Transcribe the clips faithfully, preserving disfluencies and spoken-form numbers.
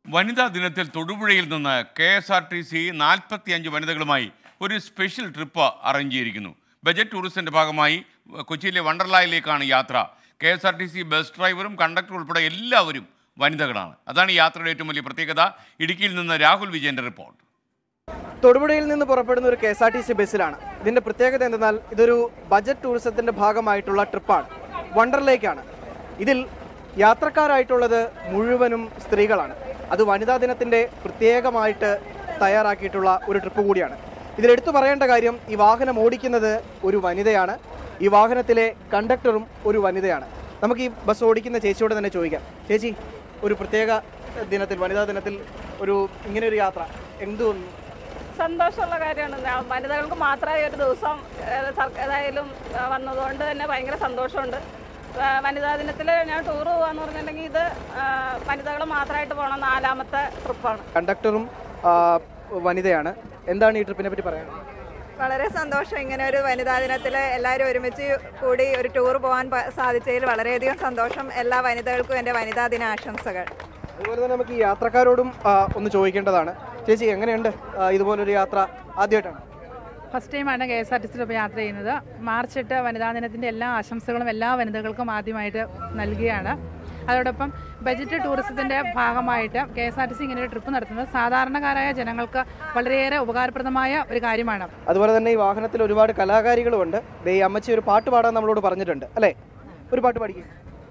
വനിതാ ദിനത്തിൽ തൊടുപുഴയിൽ നിന്ന് K S R T C നാൽപ്പത്തി അഞ്ച് വനിതകളുമായി ഒരു സ്പെഷ്യൽ ട്രിപ്പ് അറേഞ്ച് ചെയ്തിരിക്കുന്നു. ബജറ്റ് ടൂറിസത്തിൻ്റെ ഭാഗമായി കൊച്ചിയിലെ വണ്ടർലായിലേക്കാണ് യാത്ര. K S R T C bus ഡ്രൈവറും കണ്ടക്ടറും ഉൾപ്പെടെ എല്ലാവരും വനിതകളാണ്. അതാണ് ഈ യാത്രയുടെ ഏറ്റവും വലിയ പ്രത്യേകത. ഇടുക്കിയിൽ നിന്ന് രാഹുൽ വിജയന്റെ റിപ്പോർട്ട്. തൊടുപുഴയിൽ നിന്ന് പുറപ്പെടുന്ന ഒരു K S R T C ബസ്സിലാണ്. ഇതിന്റെ പ്രത്യേകത എന്തെന്നാൽ ഇതൊരു ബജറ്റ് ടൂറിസത്തിന്റെ ഭാഗമായിട്ടുള്ള ട്രിപ്പാണ്. വണ്ടർലേക്കാണ്. ഇതിൽ യാത്രക്കാരായിട്ടുള്ളത് മുഴുവനും സ്ത്രീകളാണ്. അത് വനിതാ ദിനത്തിന്റെ പ്രത്യേകമായിട്ട് തയ്യാറാക്കിയിട്ടുള്ള ഒരു ട്രിപ്പ് കൂടിയാണ്. ഇതിലെടുത്തു പറയേണ്ട കാര്യം, ഈ വാഹനം ഓടിക്കുന്നത് ഒരു വനിതയാണ്. ഈ വാഹനത്തിലെ കണ്ടക്ടറും ഒരു വനിതയാണ്. നമുക്ക് ഈ ബസ് ഓടിക്കുന്ന ചേച്ചിയോട് തന്നെ ചോദിക്കാം. ചേച്ചി, ഒരു പ്രത്യേക ദിനത്തിൽ, വനിതാ ദിനത്തിൽ ഒരു ഇങ്ങനെ ഒരു യാത്ര എന്തുകൊണ്ടും സന്തോഷമുള്ള കാര്യമാണ്. വനിതകൾക്ക് മാത്രമായി ഒരു ദിവസം ഏതായാലും വന്നതുകൊണ്ട് തന്നെ ഭയങ്കര സന്തോഷമുണ്ട്. വനിതാ ദിനത്തിൽ ഞാൻ ടൂർ പോകാന്ന് പറഞ്ഞിട്ടുണ്ടെങ്കിൽ ഇത് വനിതകൾ മാത്രമായിട്ട് പോകണ നാലാമത്തെ ട്രിപ്പാണ്. കണ്ടക്ടറും വനിതയാണ്. എന്താണ് ഈ ട്രിപ്പിനെ പറ്റി പറയാൻ? വളരെ സന്തോഷം. ഇങ്ങനെ ഒരു വനിതാ ദിനത്തിൽ എല്ലാവരും ഒരുമിച്ച് കൂടി ഒരു ടൂർ പോകാൻ സാധിച്ചതിൽ വളരെയധികം സന്തോഷം. എല്ലാ വനിതകൾക്കും എൻ്റെ വനിതാ ദിന ആശംസകൾ. അതുപോലെ തന്നെ നമുക്ക് ഈ യാത്രക്കാരോടും ഒന്ന് ചോദിക്കേണ്ടതാണ്. ചേച്ചി, എങ്ങനെയുണ്ട് ഇതുപോലൊരു യാത്ര? ആദ്യമായിട്ടാണ്? ഫസ്റ്റ് ടൈമാണ് കെ എസ് ആർ ടി സിയിൽ യാത്ര ചെയ്യുന്നത്. മാർച്ച് എട്ട് വനിതാ ദിനത്തിൻ്റെ എല്ലാ ആശംസകളും എല്ലാ വനിതകൾക്കും ആദ്യമായിട്ട് നൽകുകയാണ്. അതോടൊപ്പം ബജറ്റ് ടൂറിസത്തിൻ്റെ ഭാഗമായിട്ട് K S R T C ഇങ്ങനെ ഒരു ട്രിപ്പ് നടത്തുന്നത് സാധാരണക്കാരായ ജനങ്ങൾക്ക് വളരെയേറെ ഉപകാരപ്രദമായ ഒരു കാര്യമാണ്. അതുപോലെ തന്നെ ഈ വാഹനത്തിൽ ഒരുപാട് കലാകാരികളുമുണ്ട്. ഈ അമ്മച്ചി ഒരു പാട്ട് പാടാൻ നമ്മളോട് പറഞ്ഞിട്ടുണ്ട്, അല്ലേ? ഒരു പാട്ട് പാടിക്കും.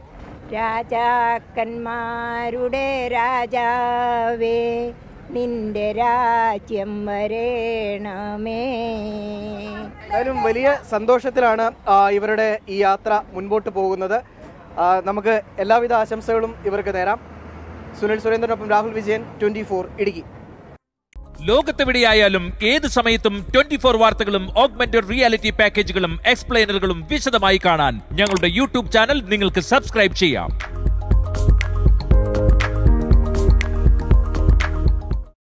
രാജാക്കന്മാരുടെ രാജാവേ, നിന്റെ രാജ്യം വരേണമേ. എന്തായാലും വലിയ സന്തോഷത്തിലാണ് ഇവരുടെ ഈ യാത്ര മുൻപോട്ട് പോകുന്നത്. നമുക്ക് എല്ലാവിധ ആശംസകളും ഇവർക്ക് നേരാം. സുനിൽ സുരേന്ദ്രനൊപ്പം രാഹുൽ വിജയൻ, ട്വന്റി ഫോർ ഇടുക്കി. ലോകത്തെവിടെയായാലും ഏത് സമയത്തും ട്വന്റി ഫോർ വാർത്തകളും ഓഗ്മെന്റഡ് റിയാലിറ്റി പാക്കേജുകളും എക്സ്പ്ലെയിനറുകളും വിശദമായി കാണാൻ ഞങ്ങളുടെ യൂട്യൂബ് ചാനൽ നിങ്ങൾക്ക് സബ്സ്ക്രൈബ് ചെയ്യാം.